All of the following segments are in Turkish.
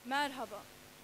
Merhaba.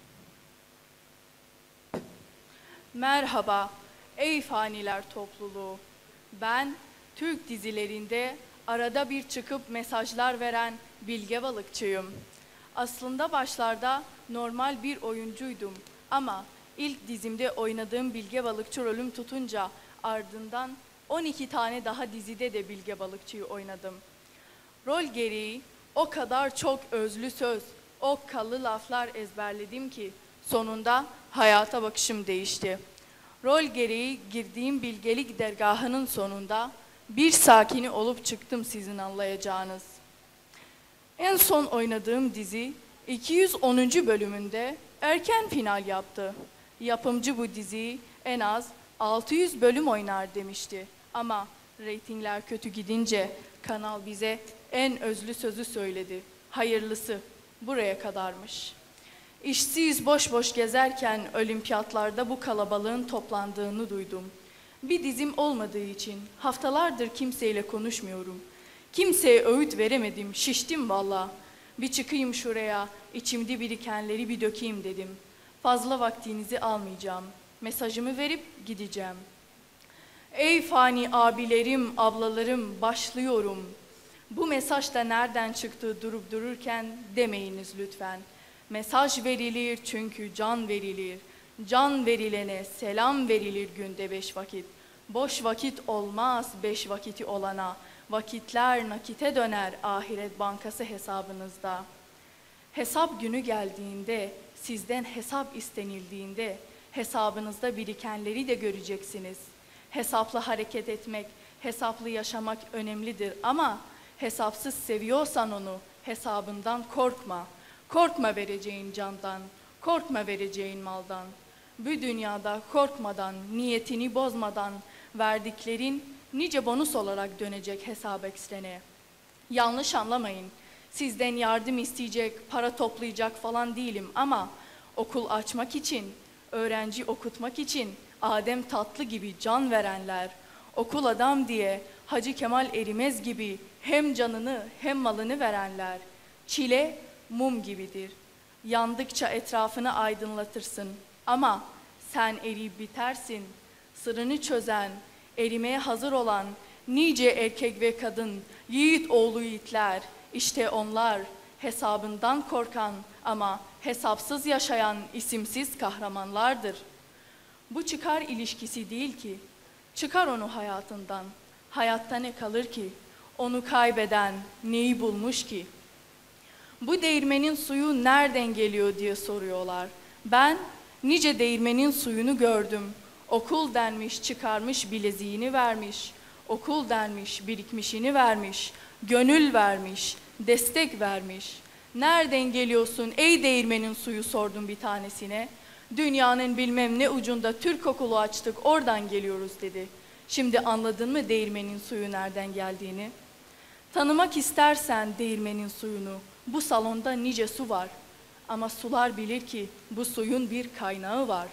Merhaba ey faniler topluluğu. Ben Türk dizilerinde arada bir çıkıp mesajlar veren bilge balıkçıyım. Aslında başlarda normal bir oyuncuydum ama ilk dizimde oynadığım bilge balıkçı rolüm tutunca ardından 12 tane daha dizide de bilge balıkçıyı oynadım. Rol gereği o kadar çok özlü söz, o kallı laflar ezberledim ki sonunda hayata bakışım değişti. Rol gereği girdiğim bilgelik dergahının sonunda bir sakini olup çıktım sizin anlayacağınız. En son oynadığım dizi 210. bölümünde erken final yaptı. Yapımcı bu diziyi en az 600 bölüm oynar demişti. Ama reytingler kötü gidince kanal bize en özlü sözü söyledi. Hayırlısı buraya kadarmış. İşsiz boş boş gezerken olimpiyatlarda bu kalabalığın toplandığını duydum. Bir dizim olmadığı için haftalardır kimseyle konuşmuyorum. Kimseye öğüt veremedim, şiştim valla. Bir çıkayım şuraya, içimde birikenleri bir dökeyim dedim. Fazla vaktinizi almayacağım. Mesajımı verip gideceğim. Ey fani abilerim, ablalarım, başlıyorum. Bu mesaj da nereden çıktı durup dururken demeyiniz lütfen. Mesaj verilir çünkü can verilir. Can verilene selam verilir günde 5 vakit. Boş vakit olmaz 5 vakiti olana. Vakitler nakite döner ahiret bankası hesabınızda. Hesap günü geldiğinde, sizden hesap istenildiğinde hesabınızda birikenleri de göreceksiniz. Hesaplı hareket etmek, hesaplı yaşamak önemlidir ama hesapsız seviyorsan onu hesabından korkma. Korkma vereceğin candan, korkma vereceğin maldan. Bu dünyada korkmadan, niyetini bozmadan verdiklerin nice bonus olarak dönecek hesap ekstrene. Yanlış anlamayın, sizden yardım isteyecek, para toplayacak falan değilim ama okul açmak için, öğrenci okutmak için Adem Tatlı gibi can verenler, okul adam diye Hacı Kemal Erimez gibi hem canını hem malını verenler, çile mum gibidir. Yandıkça etrafını aydınlatırsın ama sen eriyip bitersin. Sırrını çözen, erimeye hazır olan nice erkek ve kadın, yiğit oğlu yiğitler, işte onlar hesabından korkan ama hesapsız yaşayan isimsiz kahramanlardır. Bu çıkar ilişkisi değil ki, çıkar onu hayatından. Hayatta ne kalır ki, onu kaybeden neyi bulmuş ki? Bu değirmenin suyu nereden geliyor diye soruyorlar. Ben nice değirmenin suyunu gördüm. Okul denmiş, çıkarmış bileziğini vermiş. Okul denmiş, birikmişini vermiş. Gönül vermiş, destek vermiş. Nereden geliyorsun ey değirmenin suyu sordum bir tanesine. Dünyanın bilmem ne ucunda Türk okulu açtık oradan geliyoruz dedi. Şimdi anladın mı değirmenin suyu nereden geldiğini? Tanımak istersen değirmenin suyunu, bu salonda nice su var. Ama sular bilir ki bu suyun bir kaynağı var.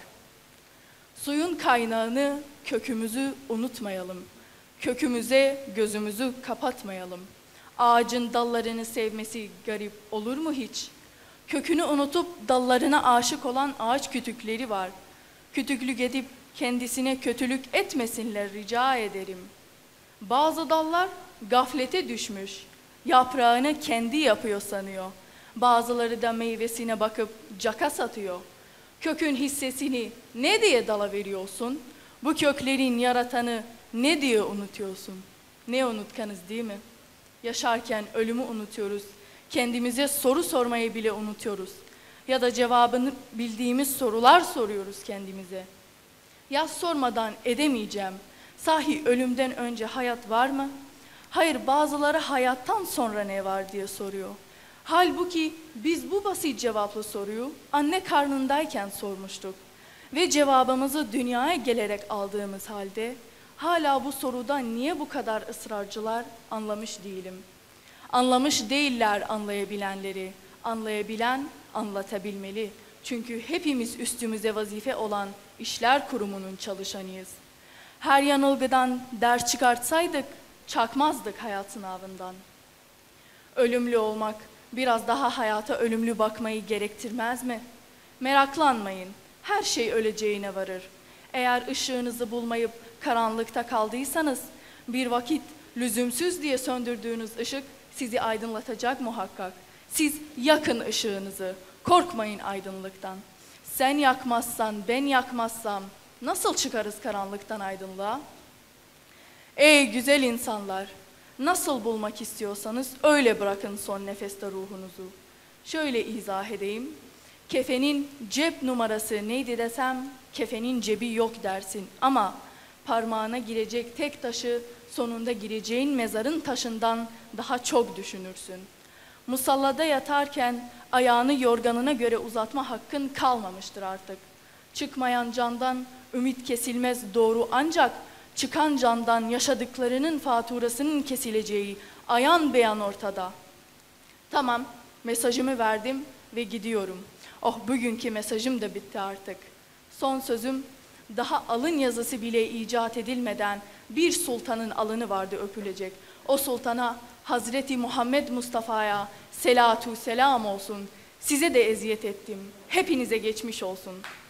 Suyun kaynağını, kökümüzü unutmayalım. Kökümüze gözümüzü kapatmayalım. Ağacın dallarını sevmesi garip olur mu hiç? Kökünü unutup dallarına aşık olan ağaç kütükleri var. Kütüklük edip kendisine kötülük etmesinler rica ederim. Bazı dallar gaflete düşmüş, yaprağını kendi yapıyor sanıyor. Bazıları da meyvesine bakıp caka satıyor. Kökün hissesini ne diye dala veriyorsun? Bu köklerin yaratanı ne diye unutuyorsun? Ne unutkanız değil mi? Yaşarken ölümü unutuyoruz. Kendimize soru sormayı bile unutuyoruz. Ya da cevabını bildiğimiz sorular soruyoruz kendimize. Ya sormadan edemeyeceğim. Sahi ölümden önce hayat var mı? Hayır, bazıları hayattan sonra ne var diye soruyor. Halbuki biz bu basit cevaplı soruyu anne karnındayken sormuştuk. Ve cevabımızı dünyaya gelerek aldığımız halde hala bu soruda niye bu kadar ısrarcılar anlamış değilim. Anlamış değiller anlayabilenleri. Anlayabilen anlatabilmeli. Çünkü hepimiz üstümüze vazife olan işler kurumunun çalışanıyız. Her yanılgıdan ders çıkartsaydık çakmazdık hayat sınavından. Ölümlü olmak biraz daha hayata ölümlü bakmayı gerektirmez mi? Meraklanmayın, her şey öleceğine varır. Eğer ışığınızı bulmayıp karanlıkta kaldıysanız, bir vakit lüzumsuz diye söndürdüğünüz ışık sizi aydınlatacak muhakkak. Siz yakın ışığınızı, korkmayın aydınlıktan. Sen yakmazsan, ben yakmazsam nasıl çıkarız karanlıktan aydınlığa? Ey güzel insanlar! Nasıl bulmak istiyorsanız öyle bırakın son nefeste ruhunuzu. Şöyle izah edeyim. Kefenin cep numarası neydi desem, kefenin cebi yok dersin. Ama parmağına girecek tek taşı sonunda gireceğin mezarın taşından daha çok düşünürsün. Musallada yatarken ayağını yorganına göre uzatma hakkın kalmamıştır artık. Çıkmayan candan ümit kesilmez doğru, ancak çıkan candan yaşadıklarının faturasının kesileceği ayan beyan ortada. Tamam, mesajımı verdim ve gidiyorum. Oh, bugünkü mesajım da bitti artık. Son sözüm, daha alın yazısı bile icat edilmeden bir sultanın alını vardı öpülecek. O sultana Hazreti Muhammed Mustafa'ya selatu selam olsun. Size de eziyet ettim. Hepinize geçmiş olsun.